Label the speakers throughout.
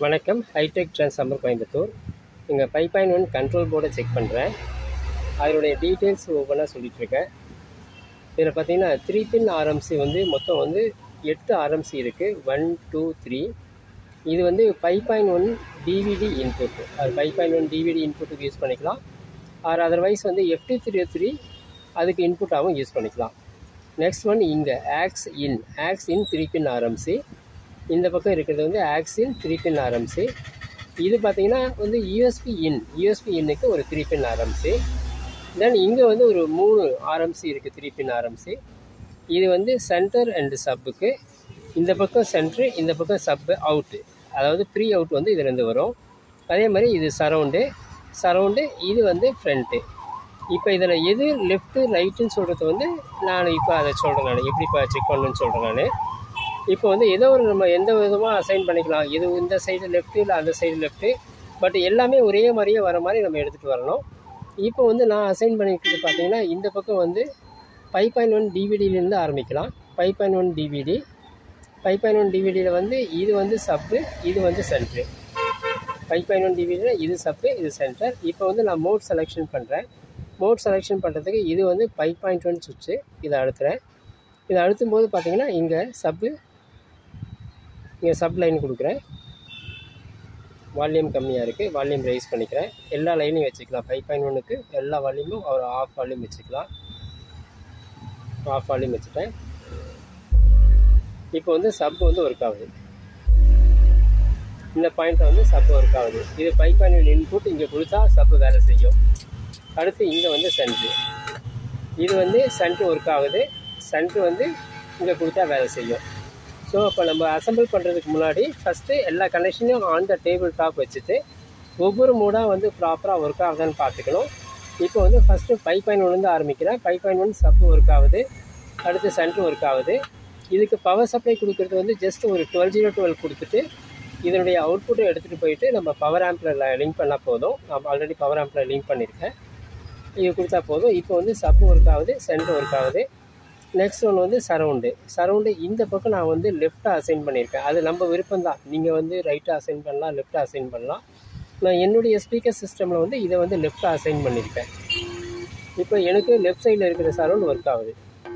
Speaker 1: வணக்கம். Hi-tech transformer Coimbatore. இங்கே 5.1 control போர்டை செக் பண்ணுறேன். அதனுடைய டீட்டெயில்ஸ் ஒவ்வொன்றா சொல்லிகிட்ருக்கேன். இதில் பார்த்தீங்கன்னா 3 பின் ஆர்எம்சி மொத்தம் 8 ஆர்எம்சி இருக்குது. 1 2 3. இது 5.1 டிவிடி இன்புட். அது 5.1 டிவிடி இன்புட்டுக்கு யூஸ் பண்ணிக்கலாம். ஆர் அதர்வைஸ் FT303 அதுக்கு இன்புட்டாகவும் யூஸ் பண்ணிக்கலாம். நெக்ஸ்ட் இங்கே ஆக்ஸ் இன் 3 பின் ஆர்எம்சி. இந்த பக்கம் இருக்கிறது ஆக்ஸின் 3 பின் ஆர்எம்சி. இது பார்த்தீங்கன்னா யூஎஸ்பி இன்னுக்கு ஒரு 3 பின் ஆர்எம்சி. தென் இங்கே ஒரு 3 ஆர்எம்சி இருக்குது, 3 பின் ஆர்எம்சி. இது சென்டர் அண்டு சப்புக்கு. இந்த பக்கம் சென்ட்ரு, இந்த பக்கம் சப்பு அவுட்டு, அதாவது ப்ரீ அவுட் இதுலேருந்து வரும். அதே மாதிரி இது சரவுண்டு, இது ஃப்ரண்ட்டு. இப்போ இதில் எது லெஃப்ட்டு ரைட்டுன்னு சொல்கிறது நான் இப்போ அதை சொல்கிறேன். நான் எப்படி இப்போ செக் பண்ணணுன்னு சொல்கிறேன். நான் இப்போ ஏதோ ஒரு நம்ம எந்த விதமாக அசைன் பண்ணிக்கலாம். இது இந்த சைடு லெஃப்ட்டு, இல்லை அந்த சைடு லெஃப்ட்டு, பட் எல்லாமே ஒரே மாதிரியே வர மாதிரி நம்ம எடுத்துகிட்டு வரணும். இப்போ நான் அசைன் பண்ணிக்கிறது பார்த்தீங்கன்னா இந்த பக்கம் 5.1 டிவிடியிலேருந்து ஆரம்பிக்கலாம். 5.1 டிவிடி. 5.1 டிவிடியில் இது சப்பு, இது சென்ட்ரு. 5.1 டிவிடியில் இது சப்பு, இது சென்டர். இப்போ நான் மோட் செலெக்ஷன் பண்ணுறேன். மோட் செலெக்ஷன் பண்ணுறதுக்கு இது 5.1 சுவிட்சு. இதை அழுத்துறேன். இதை அழுத்தும் போது பார்த்தீங்கன்னா இங்கே சப் லைன் கொடுக்குறேன். வால்யூம் கம்மியாக இருக்குது, வால்யூம் ரைஸ் பண்ணிக்கிறேன். எல்லா லைனையும் வச்சுக்கலாம். 5.1க்கு எல்லா வால்யூமும் ஒரு ஆஃப் வால்யூம் வச்சுக்கலாம். ஆஃப் வால்யூம் வச்சுட்டேன். இப்போ சப் ஒர்க் ஆகுது. இந்த பாயிண்ட்டில் சப் ஒர்க் ஆகுது. இது 5.1 இன்புட் இங்கே கொடுத்தா சப்பு வேலை செய்யும். அடுத்து இங்கே சென்ட்ரு. இது சென்ட்ரு ஒர்க் ஆகுது. சென்ட்ரு இங்கே கொடுத்தா வேலை செய்யும். ஸோ இப்போ நம்ம அசம்பிள் பண்ணுறதுக்கு முன்னாடி ஃபஸ்ட்டு எல்லா கனெக்ஷனையும் ஆன் த டேபிள் டாப் வச்சுட்டு ஒவ்வொரு மூடாக ப்ராப்பராக ஒர்க் ஆகுதான்னு பார்த்துக்கணும். இப்போ ஃபஸ்ட்டு 5.1 ஆரம்பிக்கிறேன். 5.1 சப்பு ஒர்க் ஆகுது. அடுத்து சென்ட்ரு ஒர்க் ஆகுது. இதுக்கு பவர் சப்ளை கொடுக்குறது ஜஸ்ட் ஒரு 12 கொடுத்துட்டு இதனுடைய அவுட்புட்டை எடுத்துகிட்டு போயிட்டு நம்ம பவர் ஆம்பில் லிங்க் பண்ணால் போதும். நான் ஆல்ரெடி பவர் ஆம்பில் லிங்க் பண்ணியிருக்கேன். இது கொடுத்தா போதும். இப்போ சப்பு ஒர்க் ஆகுது, சென்ட்ரு ஒர்க் ஆகுது. Next surround. இந்த பக்கம் நான் லெஃப்ட்டாக அசைன் பண்ணியிருக்கேன். அது நம்ம விருப்பம் தான். நீங்கள் ரைட்டாக அசைன் பண்ணலாம், லெஃப்ட்டாக அசைன் பண்ணலாம். நான் என்னுடைய ஸ்பீக்கர் சிஸ்டமில் இதை லெஃப்ட்டாக அசைன் பண்ணியிருக்கேன். இப்போ எனக்கு லெஃப்ட் சைடில் இருக்கிற சரவுண்ட் ஒர்க் ஆகுது.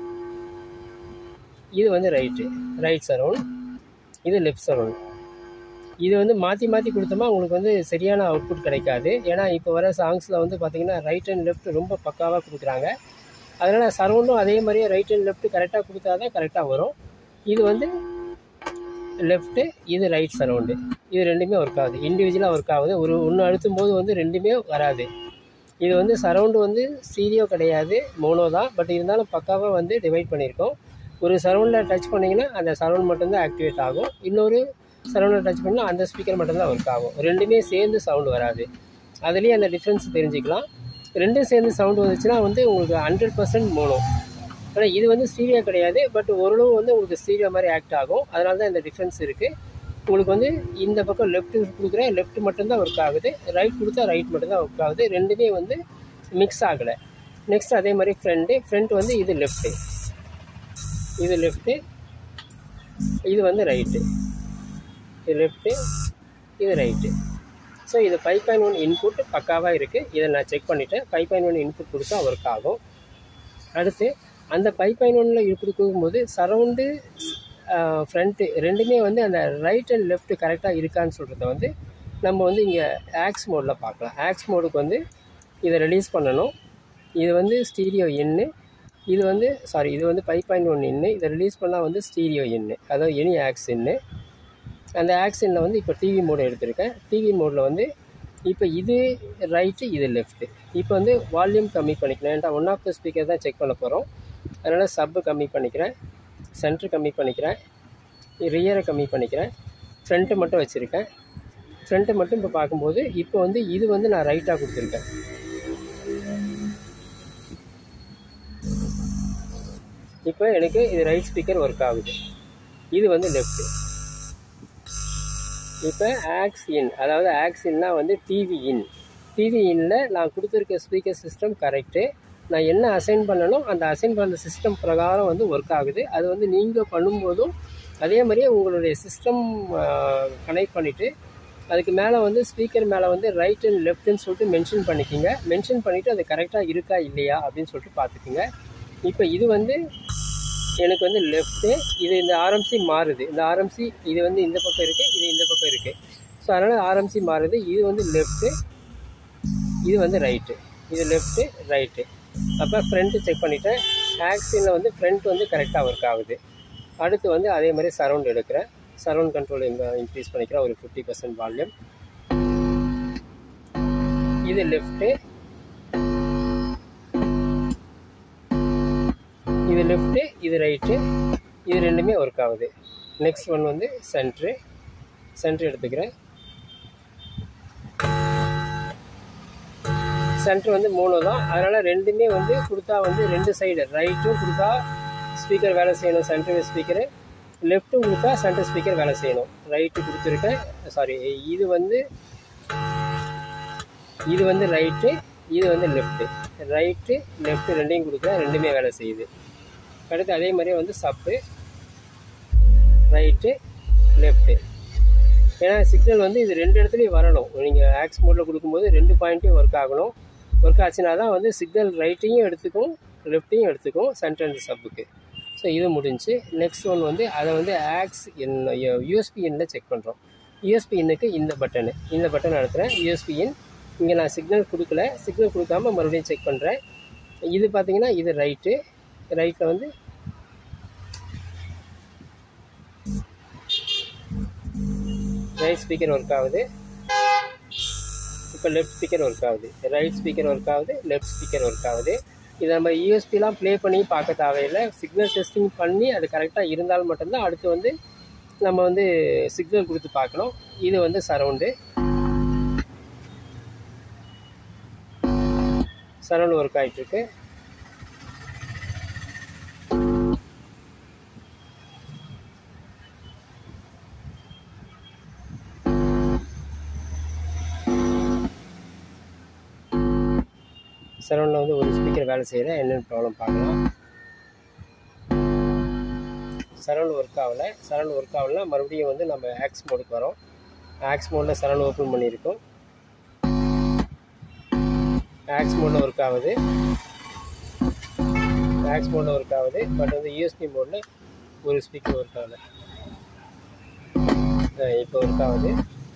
Speaker 1: இது ரைட் சரவுண்ட், இது லெஃப்ட் சரவுண்ட். இது மாற்றி மாற்றி கொடுத்தோமா உங்களுக்கு சரியான அவுட்புட் கிடைக்காது. ஏன்னா இப்போ வர சாங்ஸில் பார்த்திங்கன்னா ரைட் அண்ட் லெஃப்ட் ரொம்ப பக்காவாக கொடுக்குறாங்க. அதனால் சரவுண்டும் அதே மாதிரியே ரைட் அண்ட் லெஃப்ட்டு கரெக்டாக கொடுத்தா தான் கரெக்டாக வரும். இது லெஃப்ட்டு, இது ரைட் சரவுண்டு. இது ரெண்டுமே ஒர்க் ஆகுது. இண்டிவிஜுவலாக ஒர்க் ஆகுது. ஒன்று அழுத்தும் போது ரெண்டுமே வராது. இது சரவுண்டு ஸ்டீரியோ கிடையாது, மோனோ தான். பட் இருந்தாலும் பக்காவாக டிவைட் பண்ணியிருக்கோம். ஒரு சரவுண்டில் டச் பண்ணிங்கன்னா அந்த சரவுண்ட் மட்டும்தான் ஆக்டிவேட் ஆகும். இன்னொரு சரவுண்டில் டச் பண்ணால் அந்த ஸ்பீக்கர் மட்டும்தான் ஒர்க் ஆகும். ரெண்டுமே சேர்ந்து சவுண்டு வராது. அதுலேயே அந்த டிஃப்ரென்ஸ் தெரிஞ்சுக்கலாம். ரெண்டும் சேர்ந்து சவுண்டு வந்துச்சுன்னா உங்களுக்கு 100% மோனோ. ஆனால் இது ஸ்டீரியோ கிடையாது. பட் ஓரளவு உங்களுக்கு ஸ்டீரியோ மாதிரி ஆக்ட் ஆகும். அதனால தான் இந்த டிஃப்ரென்ஸ் இருக்குது. உங்களுக்கு இந்த பக்கம் லெஃப்ட்டு கொடுக்குறேன், லெஃப்ட் மட்டும்தான் ஒர்க் ஆகுது. ரைட் கொடுத்தா ரைட் மட்டும்தான் ஒர்க் ஆகுது. ரெண்டுமே மிக்ஸ் ஆகலை. நெக்ஸ்ட் அதே மாதிரி ஃப்ரண்ட் இது லெஃப்ட்டு, இது லெஃப்ட்டு, இது ரைட்டு, இது லெஃப்ட்டு, இது ரைட்டு. ஸோ இது 5.1 இன்புட் பக்காவாக இருக்குது. இதை நான் செக் பண்ணிவிட்டேன். 5.1 இன்புட் கொடுத்தா ஒர்க் ஆகும். அடுத்து அந்த 5.1 கொடுக்கும்போது சரவுண்டு, ஃப்ரண்ட்டு ரெண்டுமே அந்த ரைட் அண்ட் லெஃப்ட் கரெக்டாக இருக்கான்னு சொல்கிறத நம்ம இங்கே ஆக்ஸ் மோடில் பார்க்கலாம். ஆக்ஸ் மோடுக்கு இதை ரிலீஸ் பண்ணணும். இது ஸ்டீரியோ இன்னு, இது இது 5.1 இன்னு. இதை ரிலீஸ் பண்ணால் ஸ்டீரியோ இன்னு, அதாவது எனி ஆக்ஸ் இன்னு. அந்த ஆக்ஷனில் இப்போ டிவி மோடு எடுத்திருக்கேன். டிவி மோடில் இப்போ இது ரைட்டு, இது லெஃப்ட்டு. இப்போ வால்யூம் கம்மி பண்ணிக்கிறேன். ஏன்டா ஒன் ஆஃப் த ஸ்பீக்கர் தான் செக் பண்ண போகிறோம். அதனால் சப்பு கம்மி பண்ணிக்கிறேன், சென்ட்ரு கம்மி பண்ணிக்கிறேன், ரியரை கம்மி பண்ணிக்கிறேன், ஃப்ரண்ட்டு மட்டும் வச்சுருக்கேன். ஃப்ரண்ட்டு மட்டும் இப்போ பார்க்கும்போது இப்போ இது நான் ரைட்டாக கொடுத்துருக்கேன். இப்போ எனக்கு இது ரைட் ஸ்பீக்கர் ஒர்க் ஆகுது. இது லெஃப்ட்டு. இப்போ ஆக்ஸ் இன், அதாவது ஆக்ஸ் இன்னா டிவி இன். டிவி இன்னில் நான் கொடுத்துருக்க ஸ்பீக்கர் சிஸ்டம் கரெக்டு. நான் என்ன அசைன் பண்ணணும் அந்த அசைன் பண்ண சிஸ்டம் பிரகாரம் ஒர்க் ஆகுது. அது நீங்கள் பண்ணும்போதும் அதே மாதிரியே உங்களுடைய சிஸ்டம் கனெக்ட் பண்ணிவிட்டு அதுக்கு மேலே வந்து ஸ்பீக்கர் மேலே வந்து ரைட் அண்ட் லெஃப்ட்னு சொல்லிட்டு மென்ஷன் பண்ணிக்கிங்க. மென்ஷன் பண்ணிவிட்டு அது கரெக்டாக இருக்கா இல்லையா அப்படின்னு சொல்லிட்டு பார்த்துக்குங்க. இப்போ இது வந்து எனக்கு வந்து லெஃப்ட்டு, இது இந்த ஆர்எம்சி மாறுது. இந்த ஆர்எம்சி இது வந்து இந்த பக்கம் இருக்குது, இது இந்த பக்கம் இருக்குது. ஸோ அதனால் ஆர்எம்சி மாறுது. இது வந்து லெஃப்ட்டு, இது வந்து ரைட்டு, இது லெஃப்ட்டு ரைட்டு. அப்போ ஃப்ரண்ட்டு செக் பண்ணிவிட்டேன். ஆக்சினில் வந்து ஃப்ரண்ட் வந்து கரெக்டாக ஒர்க் ஆகுது. அடுத்து வந்து அதே மாதிரி சரவுண்ட் எடுக்கிறேன். சரவுண்ட் கண்ட்ரோல் இன்க்ரீஸ் பண்ணிக்கிறேன் ஒரு 50% வால்யூம். இது லெஃப்ட்டு, இது லெஃப்ட்டு, இது ரைட்டு, இது ரெண்டுமே ஒர்க் ஆகுது. நெக்ஸ்ட் ஒன் வந்து சென்ட்ரு எடுத்துக்கிறேன். சென்ட்ரு வந்து 3 தான். அதனால் ரெண்டுமே வந்து கொடுத்தா வந்து 2 சைடு ரைட்டும் கொடுத்தா ஸ்பீக்கர் வேலை செய்யணும், சென்ட்ரு ஸ்பீக்கரு. லெஃப்ட்டும் கொடுத்தா சென்ட்ரு ஸ்பீக்கர் வேலை செய்யணும். ரைட்டு கொடுத்துருக்கேன், சாரி இது வந்து ரைட்டு, இது வந்து லெஃப்ட்டு. ரைட்டு லெஃப்ட்டு ரெண்டையும் கொடுக்குறேன், ரெண்டுமே வேலை செய்யுது. அடுத்து அதே மாதிரியே வந்து சப்பு ரைட்டு லெஃப்ட்டு. ஏன்னா சிக்னல் வந்து இது 2 இடத்துலையும் வரணும். நீங்கள் ஆக்ஸ் மோடில் கொடுக்கும்போது 2 பாயிண்ட்டையும் ஒர்க் ஆகணும். ஒர்க் ஆச்சுன்னா தான் வந்து சிக்னல் ரைட்டையும் எடுத்துக்கும் லெஃப்ட்டையும் எடுத்துக்கும் சென்டர் அண்ட் சப்புக்கு. ஸோ இது முடிஞ்சு. நெக்ஸ்ட் ஒன் வந்து அதை வந்து ஆக்ஸ் யூஎஸ்பி இன்ல செக் பண்ணுறோம். யூஎஸ்பி இன்னுக்கு இந்த பட்டன் அழுத்துறேன். யூஎஸ்பி இன் இங்கே நான் சிக்னல் கொடுக்கல, சிக்னல் கொடுக்காம மறுபடியும் செக் பண்ணுறேன். இது பார்த்தீங்கன்னா இது ரைட்டில் வந்து ரைட் ஸ்பீக்கர் ஒர்க் ஆகுது. இப்போ லெஃப்ட் ஸ்பீக்கர் ஒர்க் ஆகுது. ரைட் ஸ்பீக்கர் ஒர்க் ஆகுது, லெஃப்ட் ஸ்பீக்கர் ஒர்க் ஆகுது. இதை நம்ம யூஎஸ்பிலாம் ப்ளே பண்ணி பார்க்க தேவையில்லை. சிக்னல் டெஸ்டிங் பண்ணி அது கரெக்டாக இருந்தால் மட்டும்தான் அடுத்து வந்து நம்ம வந்து சிக்னல் கொடுத்து பார்க்கணும். இது வந்து சரவுண்டு ஒர்க் ஆகிட்டுருக்கு. சரவுண்டில் வந்து ஒரு ஸ்பீக்கர் வேலை செய்கிறேன், என்னென்னு ப்ராப்ளம் பார்க்கலாம். சரவுண்ட் ஒர்க் ஆகலைன்னா மறுபடியும் வந்து நம்ம ஆக்ஸ் மோடுக்கு வரோம். ஆக்ஸ் மோடில் சரவுண்ட் ஓப்பன் பண்ணியிருக்கோம். ஆக்ஸ் மோடில் ஒர்க் ஆகுது. பட் வந்து யூஎஸ்பி மோடில் ஒரு ஸ்பீக்கர் ஒர்க் ஆகலை. இப்போ ஒர்க் ஆகுது.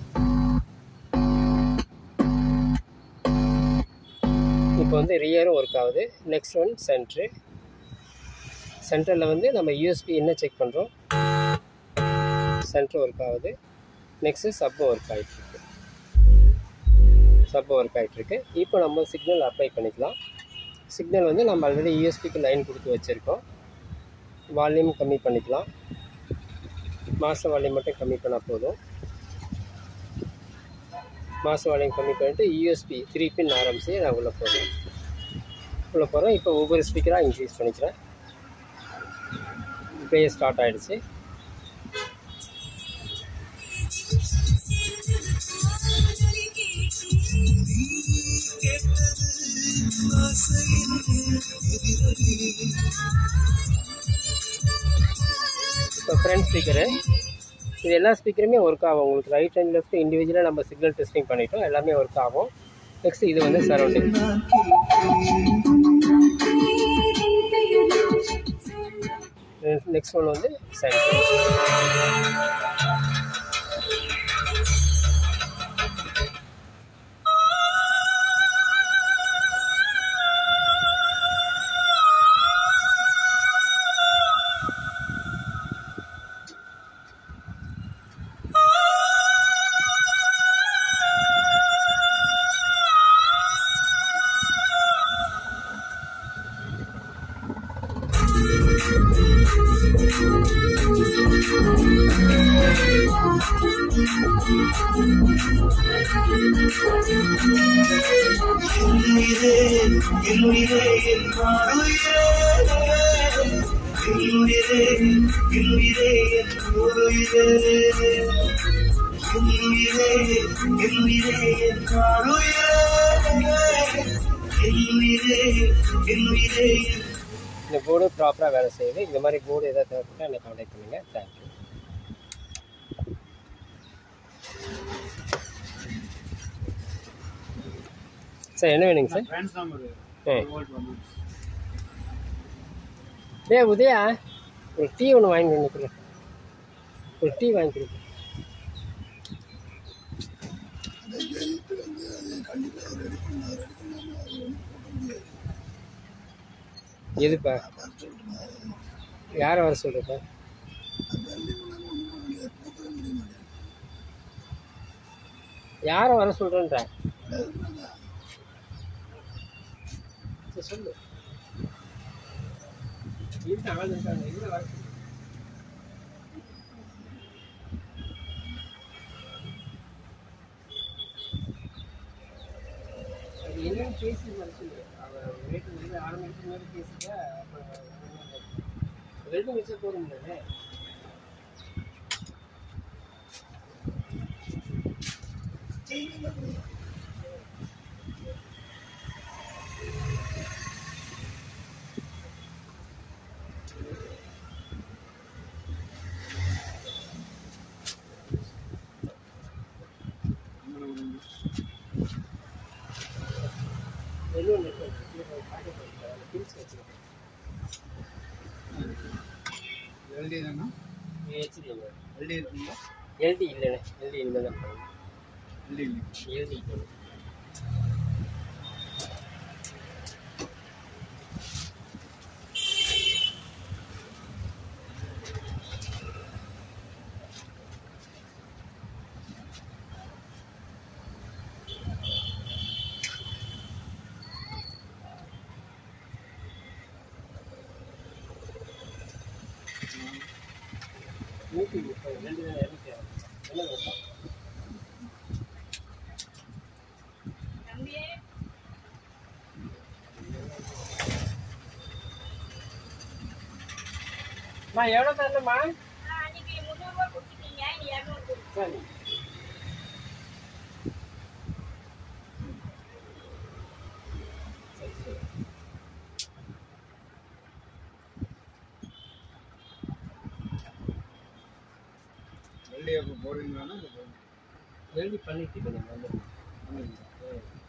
Speaker 1: இப்போ வந்து ரியரும் ஒர்க் ஆகுது. நெக்ஸ்ட் ஒன் சென்டரில் வந்து நம்ம யூஎஸ்பி என்ன செக் பண்ணுறோம். சென்டர் ஒர்க் ஆகுது. நெக்ஸ்ட்டு சப்பு ஒர்க் ஆகிட்டுருக்கு. இப்போ நம்ம சிக்னல் அப்ளை பண்ணிக்கலாம். சிக்னல் வந்து நம்ம ஆல்ரெடி யூஎஸ்பிக்கு லைன் கொடுத்து வச்சுருக்கோம். வால்யூம் கம்மி பண்ணிக்கலாம். மாஸ்டர் வால்யூம் மட்டும் கம்மி பண்ணால் போதும். மாஸ்டர் வால்யூம் கம்மி பண்ணிவிட்டு யூஎஸ்பி 3 பின் ஆரம்பிச்சு நான் உள்ளே போகிறேன். இப்போ ஒவ்வொரு ஸ்பீக்கராக இன்க்ரீஸ் பண்ணிக்கிறேன். ப்ளே ஸ்டார்ட் ஆகிடுச்சு. இப்போ ஃப்ரண்ட் ஸ்பீக்கரு, இது எல்லா ஸ்பீக்கருமே ஒர்க் ஆகும். உங்களுக்கு ரைட் அண்ட் லெஃப்ட் இண்டிவிஜுவலாக நம்ம சிக்னல் டெஸ்டிங் பண்ணிட்டோம், எல்லாமே ஒர்க் ஆகும். நெக்ஸ்ட் இது வந்து சரௌண்டிங். நெக்ஸ்ட் ஒன் வந்து சென்டர். இந்த போர்டு ப்ராப்பராக வேலை செய்யுது. இந்த மாதிரி போர்டு எதாவது தேவைப்பட்டால் என்னை கான்டாக்ட் பண்ணுங்கள். தேங்க்யூ. சார் என்ன வேணுங்க சார்?
Speaker 2: டிரான்ஸ்ஃபார்மர்
Speaker 1: டேய் உதயா, ஒரு டீ ஒன்று வாங்கி கொடுங்க. ஒரு டீ வாங்கி கொடுங்க. எதுப்பா? யாரை வர சொல்கிறப்பா? யாரை வர சொல்கிறேன்ற சொல்லு. வீட்டு ஆள் இருக்காங்க, இல்லை வர சொல்லு. அது என்னன்னு பேசி வர சொல்லு. அவன் ரேட்டு வந்து ஆரம்பிக்கிற மாதிரி பேசிட்டா வெல்டிங் வச்சா போதும்ல.
Speaker 2: எல்டி தானா?
Speaker 1: ஹெச்டி
Speaker 2: எல்டி இருக்குங்களா?
Speaker 1: எல்டி இல்லைண்ணே, எல்டி இனிமேல் தான் பண்ணணும்.
Speaker 2: எல்டி இல்லை.
Speaker 1: எல்டி போகணும். நூற்றி 2 200 என்ன வேணும்? எவ்வளோ தரணுமா? சரி.
Speaker 2: எல்டி அப்போ போடுவீங்களான்னா
Speaker 1: எழுதி பண்ணிட்டு கொஞ்சம்